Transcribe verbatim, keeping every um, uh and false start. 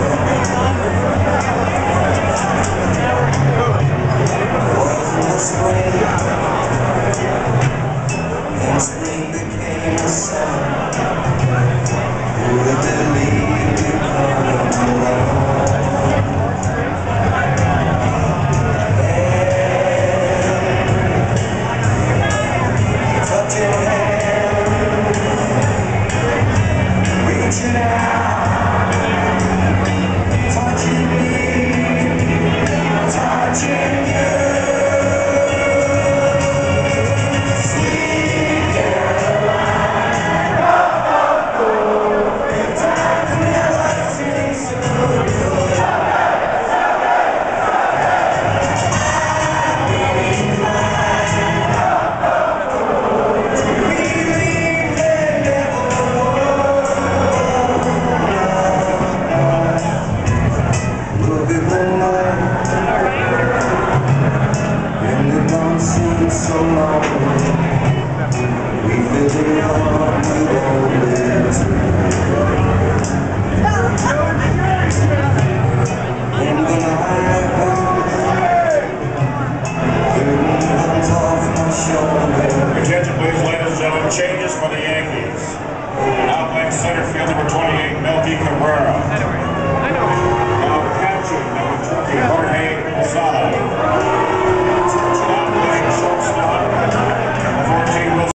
Attention please, ladies and gentlemen, changes for the Yankees. Now playing center field, number twenty-eight, Melky Cabrera. Now catching, number twenty, Jorge Posada.